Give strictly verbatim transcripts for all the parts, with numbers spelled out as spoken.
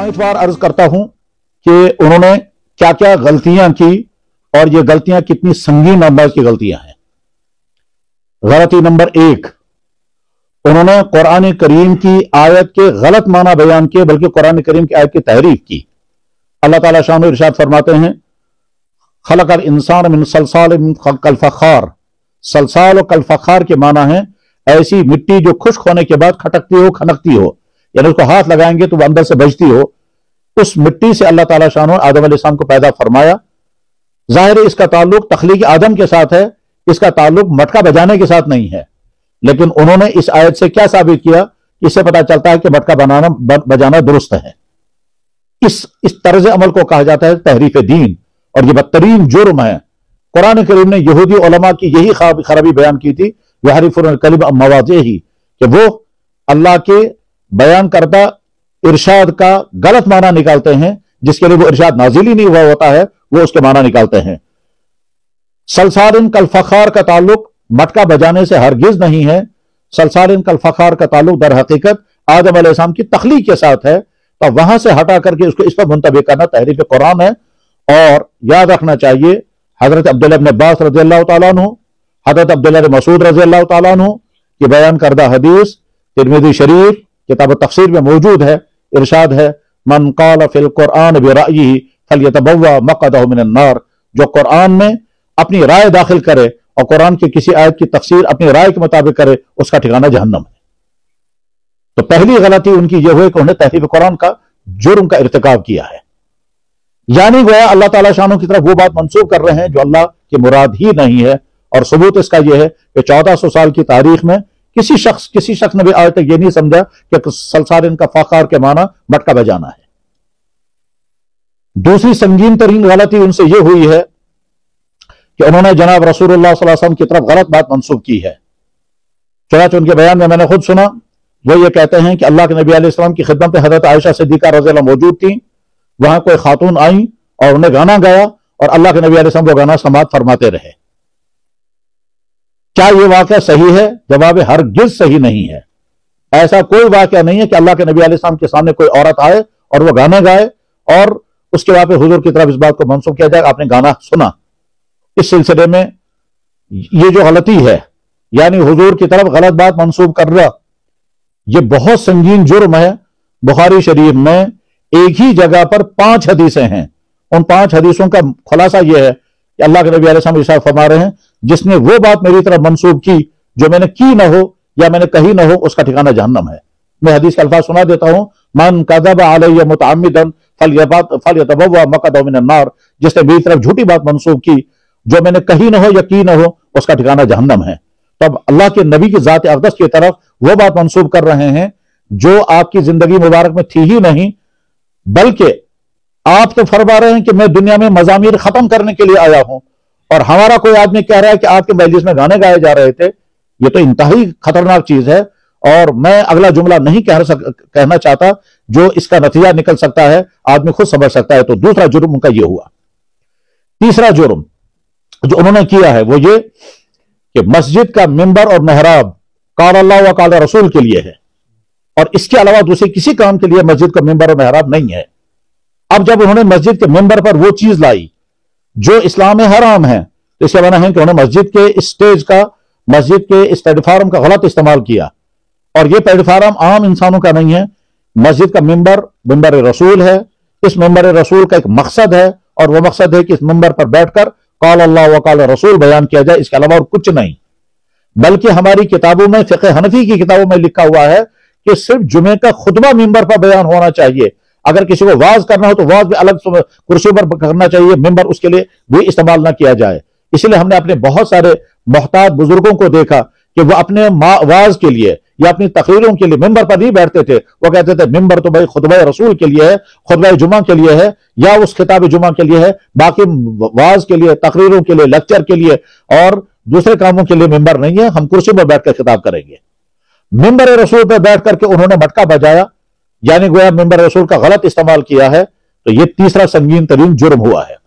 मैं इतवार अर्ज करता हूं कि उन्होंने क्या क्या गलतियां की और ये गलतियां कितनी संगीन अंदाज की गलतियां हैं। गलती नंबर एक, उन्होंने कुरान करीम की आयत के गलत माना बयान किए, बल्कि कुरान करीम की आयत की तहरीफ की। अल्लाह ताला शान इरशाद फरमाते हैं, खलक़ल इंसान मिन सलसाल कल फ़ख़ार। सलसाल और कल फ़ख़ार के माना है ऐसी मिट्टी जो खुश्क होने के बाद खटकती हो, खनकती हो, यानी उसको हाथ लगाएंगे तो वो अंदर से बजती हो। उस मिट्टी से अल्लाह ताला शान आदम अलैहिस्सलाम को पैदा फरमाया। जाहिर है इसका ताल्लुक तख्लीक आदम के साथ है, इसका ताल्लुक मटका बजाने के साथ नहीं है। लेकिन उन्होंने इस आयत से क्या साबित किया, इससे पता चलता है कि मटका बनाना बजाना दुरुस्त है। इस इस तर्ज अमल को कहा जाता है तहरीफ दीन, और यह बदतरीन जुर्म है। कुरान करीम ने यहूदी उलमा की यही खराबी बयान की थी, यहरिफून कलिम अन मवाज़िही, कि वो अल्लाह के बयान करता इरशाद का गलत माना निकालते हैं, जिसके लिए वो इरशाद नाजिल ही नहीं हुआ होता है, वो उसके माना निकालते हैं। सलसालिन कल फ़ख़ार का ताल्लुक मटका बजाने से हरगिज नहीं है। सलसालिन कल फ़ख़ार का ताल्लुक दर हकीकत आदम अलैहिस्सलाम की तख्लीक के साथ है, तो वहां से हटा करके उसको इस पर मुंतबिक करना तहरीफ कुरान है। और याद रखना चाहिए, हजरत अब्दुल्लाह इब्न अब्बास रज़ियल्लाहु ताला अन्हु, हजरत अब्दुल्लाह इब्न मसूद रज़ियल्लाहु ताला अन्हु की बयान करदा हदीस तिरमिज़ी शरीफ किताब तफसीर में मौजूद है। इरशाद है, मन क़ाल फ़िल क़ुरआन बिराइही फ़लयतबव्वा मक़अदहु मिनन नार। जो कुरान में अपनी राय दाखिल करे और कुरान की किसी आयत की तफसीर अपनी राय के मुताबिक करे, उसका ठिकाना जहन्नम है। तो पहली गलती उनकी यह हुई कि उन्होंने तहरीफ कुरान का जुर्म का इर्तिकाब किया है, यानी गोया अल्लाह ताला शानों की तरफ वो बात मंसूब कर रहे हैं जो अल्लाह की मुराद ही नहीं है। और सबूत इसका यह है कि चौदह सौ साल की तारीख में किसी शख्स किसी शख्स ने भी आज तक यह नहीं समझा कि सलसालिन का फ़ख़ार के माना मटका बजाना है। दूसरी संगीन तरीन गलती उनसे यह हुई है कि उन्होंने जनाब रसूलुल्लाह सल्लल्लाहु अलैहि वसल्लम की तरफ गलत बात मंसूब की है। चुनांचे उनके बयान में मैंने खुद सुना, वो ये कहते हैं कि अल्लाह के नबी अलैहि सलाम की खिदमत में हजरत आयशा सिद्दीक़ा रज़ियल्लाहु अन्हा मौजूद थी। वहां कोई खातून आई और उन्हें गाना गाया और अल्लाह के नबी अलैहि सलाम वो गाना समाअत फरमाते रहे। क्या यह वाक़या सही है? जवाब हरगिज सही नहीं है। ऐसा कोई वाक़या नहीं है कि अल्लाह के नबी अलैहि सलाम के सामने कोई औरत आए और वह गाना गाए और उसके बाद हुजूर की तरफ इस बात को मंसूब किया जाए आपने गाना सुना। इस सिलसिले में ये जो गलती है, यानी हुजूर की तरफ गलत बात मंसूब कर रहा, यह बहुत संगीन जुर्म है। बुखारी शरीफ में एक ही जगह पर पांच हदीसें हैं। उन पांच हदीसों का खुलासा यह है कि अल्लाह के नबी अलैहि सलाम इरशाद फरमा रहे हैं, जिसने वो बात मेरी तरफ मंसूब की जो मैंने की ना हो या मैंने कही ना हो, उसका ठिकाना जहन्नम है। मैं हदीस के अल्फाज सुना देता हूं, मन कज़ब अलैया मुतअम्मिदन फलयतबव्वा मक़अदहु मिनन नार। जिसने मेरी तरफ झूठी बात मंसूब की जो मैंने कही ना हो या की ना हो, उसका ठिकाना जहन्नम है। तो अब अल्लाह के नबी की जात अक़दस की तरफ वो बात मंसूब कर रहे हैं जो आपकी जिंदगी मुबारक में थी ही नहीं, बल्कि आप तो फरमा रहे हैं कि मैं दुनिया में मज़ामीर खत्म करने के लिए आया हूं, और हमारा कोई आदमी कह रहा है कि आपके मजलिस में गाने गाए जा रहे थे। यह तो इंतहाई खतरनाक चीज है, और मैं अगला जुमला नहीं कह सक, कहना चाहता जो इसका नतीजा निकल सकता है, आदमी खुद समझ सकता है। तो दूसरा जुर्म उनका यह हुआ। तीसरा जुर्म जो उन्होंने किया है वो ये कि मस्जिद का मिंबर और मेहराब क़ाल अल्लाह व क़ाल रसूल के लिए है, और इसके अलावा दूसरे किसी काम के लिए मस्जिद का मिंबर और मेहराब नहीं है। अब जब उन्होंने मस्जिद के मिंबर पर वो चीज लाई जो इस्लाम में हराम है, तो इसका माना है कि उन्होंने मस्जिद के स्टेज का, मस्जिद के इस प्लेटफार्म का गलत इस्तेमाल किया। और यह प्लेटफार्म आम इंसानों का नहीं है। मस्जिद का मिंबर मिंबर रसूल है। इस मिंबर रसूल का एक मकसद है, और वह मकसद है कि इस मिंबर पर बैठकर क़ाल अल्लाह व क़ाल रसूल बयान किया जाए, इसके अलावा और कुछ नहीं। बल्कि हमारी किताबों में, फ़िक़्ह हनफी की किताबों में लिखा हुआ है कि सिर्फ जुमे का खुतबा मिंबर पर बयान होना चाहिए। अगर किसी को वाज करना हो तो वाज भी अलग कुर्सी पर करना चाहिए, मिंबर उसके लिए भी इस्तेमाल ना किया जाए। इसलिए हमने अपने बहुत सारे मोहताज बुजुर्गों को देखा कि वो अपने वाज के लिए या अपनी तकरीरों के लिए मिंबर पर नहीं बैठते थे। वो कहते थे मिंबर तो भाई खुतबा रसूल के लिए है, खुतबा जुमा के लिए है, या उस खिताब जुमा के लिए है। बाकी वाज के लिए, तकरीरों के लिए, लेक्चर के लिए और दूसरे कामों के लिए मिंबर नहीं है। हम कुर्सी पर बैठकर खिताब करेंगे। मिंबर रसूल पर बैठ करके उन्होंने मटका बजाया, यानी गोया मिंबर रसूल का गलत इस्तेमाल किया है। तो यह तीसरा संगीन तरीन जुर्म हुआ है।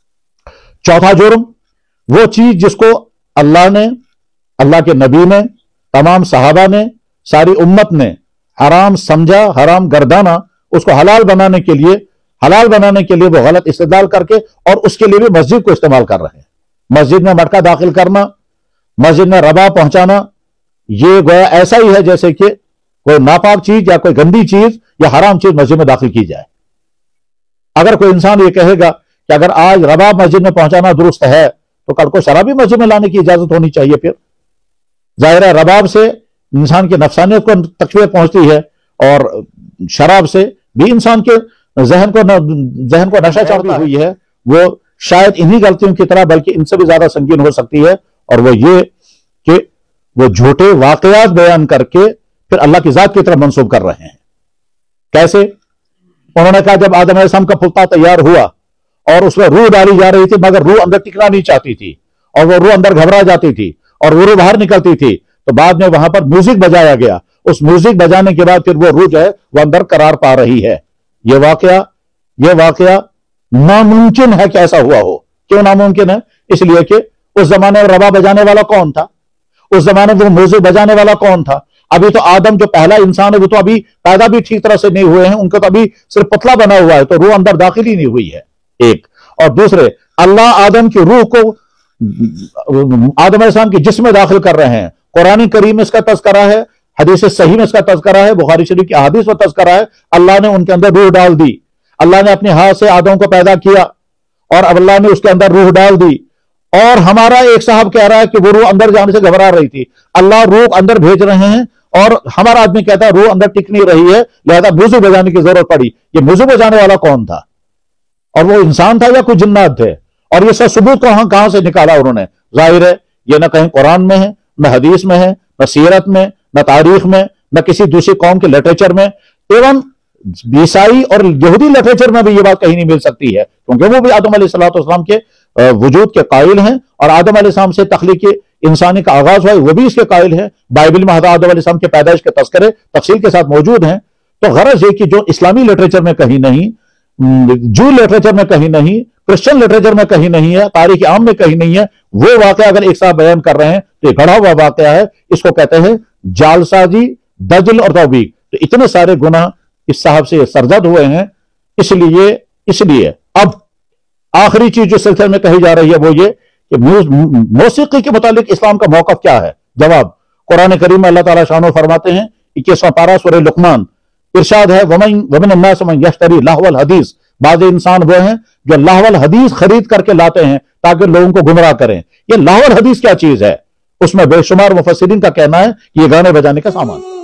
चौथा जुर्म, वो चीज जिसको अल्लाह ने, अल्लाह के नबी ने, तमाम सहाबा ने, सारी उम्मत ने हराम समझा, हराम गर्दाना, اس کو حلال بنانے کے لیے حلال بنانے کے لیے وہ غلط استدلال کر کے اور اس کے لیے بھی مسجد کو استعمال کر رہے ہیں. مسجد میں مٹکا داخل کرنا، مسجد میں رباب پہنچانا، یہ گویا ایسا ہی ہے جیسے کہ کوئی ناپاک چیز یا کوئی گندی چیز یا حرام چیز مسجد میں داخل کی جائے. اگر کوئی انسان یہ کہے گا کہ اگر آج رباب مسجد میں پہنچانا درست ہے تو کل کو شراب بھی مسجد میں لانے کی اجازت ہونی چاہیے. پھر ظاہر ہے رباب سے انسان کی نفسانیت کو تکلیف پہنچتی ہے اور شراب سے بھی انسان کے ذہن کو ذہن کو نشہ چڑھتی ہوئی ہے. وہ شاید انہی غلطیوں کی طرح بلکہ ان سے بھی زیادہ سنگین ہو سکتی ہے، اور وہ یہ کہ وہ جھوٹے واقعات بیان کر کے پھر اللہ کی ذات کی طرف منسوب کر رہے ہیں. کیسے؟ انہوں نے کہا جب آدم علیہ السلام کا پھلتا تیار ہوا اور اس میں روح ڈالی جا رہی تھی مگر روح اندر ٹکنا نہیں چاہتی تھی اور وہ روح اندر گھبرا جاتی تھی اور وہ روح باہر نکلتی تھی، تو بعد میں وہاں پر میوزک بجایا گیا. اس میوزک بجانے کے بعد پھر وہ روح جو ہے وہ اندر قرار پا رہی ہے. یہ واقعہ یہ واقعہ ناممکن ہے کہ ایسا ہوا ہو. کیوں ناممکن ہے؟ اس لیے کہ اس زمانے میں ربا بجانے والا کون تھا؟ اس زمانے میں وہ میوزک بجانے والا کون تھا؟ ابھی تو آدم جو پہلا انسان ہے وہ تو ابھی پیدا بھی ٹھیک طرح سے نہیں ہوئے ہیں، ان کا تو ابھی صرف پتلا بنا ہوا ہے، تو روح اندر داخل ہی نہیں ہوئی ہے. ایک اور دوسرے اللہ آدم کی روح کو آدم علیہ السلام کے جسم میں داخل کر رہے ہیں. قرآن کریم میں اس کا تذکرہ ہے، حدیث صحیح میں اس کا تذکرہ ہے، بخاری شریف کی احادیث میں تذکرہ ہے. اللہ نے ان کے اندر روح ڈال دی. اللہ نے اپنے ہاتھ سے آدم کو پیدا کیا اور اب اللہ نے اس کے اندر روح ڈال دی. اور ہمارا ایک صاحب کہہ رہا ہے کہ وہ روح اندر جانے سے گھبرا رہی تھی. اللہ روح اندر بھیج رہے ہیں اور ہمارا آدمی کہتا ہے روح اندر ٹک نہیں رہی ہے، لہذا موزو بجانے کی ضرورت پڑی. یہ موزو بجانے والا کون تھا؟ اور وہ انسان تھا یا کوئی جنات تھے؟ اور یہ سب ثبوت کہاں کہاں سے نکالا انہوں نے؟ ظاہر ہے یہ نہ کہیں قرآن میں ہے، نہ حدیث میں ہے، نہ سیرت میں، نہ تاریخ میں، نہ کسی دوسری قوم کے لٹریچر میں. ایون عیسائی اور یہودی لٹریچر میں بھی یہ بات کہیں نہیں مل سکتی ہے، کیونکہ وہ بھی آدم علیہ السلام کے وجود کے قائل ہیں اور آدم علیہ السلام سے تخلیق انسانی کا آغاز ہوا وہ بھی اس کے قائل ہیں. بائبل میں حضرت آدم علیہ السلام کے پیدائش کے تذکرے تفصیل کے ساتھ موجود ہیں. تو غرض یہ کہ جو اسلامی لٹریچر میں کہیں نہیں، جو لٹریچر میں کہیں نہیں، کرسچن لٹریچر میں کہیں نہیں ہے، تاریخ عام میں کہیں نہیں ہے، وہ واقعہ اگر ایک ساتھ بیان کر رہے ہیں تو یہ گھڑا ہوا واقعہ ہے. اس کو کہتے ہیں جال سازی، دجل اور توبیق. تو اتنے سارے گناہ اس صاحب سے سرزد ہوئے ہیں. اس لیے اس لیے اب آخری چیز جو سلسلے میں کہی جا رہی ہے وہ یہ کہ موسیقی کے متعلق اسلام کا موقف کیا ہے؟ جواب قرآن کریم میں اللہ تعالیٰ شانو فرماتے ہیں، اکیسواں پارہ سورہ لقمان، ارشاد ہے وَمِنَ النَّاسِ مَن يَشْتَرِي لَهْوَ الْحَدِيثِ. بعض انسان وہ ہیں جو لہو الحدیث خرید کر کے لاتے ہیں تاکہ لوگوں کو گمراہ کریں. یہ لہو الحدیث کیا چیز ہے؟ اس میں بے شمار مفسرین کا کہنا ہے کہ یہ گانے بجانے کا سامان.